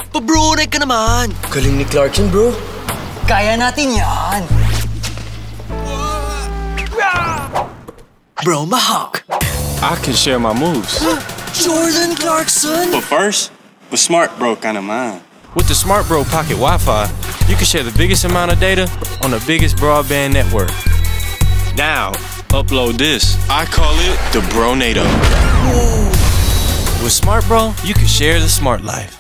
Pa-bro, ka naman. Galing ni Clarkson, bro. Kaya natin yan. Bro, mahawk. I can share my moves. Jordan Clarkson. But first, the Smart Bro kind of mine. With the Smart Bro Pocket Wi-Fi, you can share the biggest amount of data on the biggest broadband network. Now, upload this. I call it the Bronado. With Smart Bro, you can share the smart life.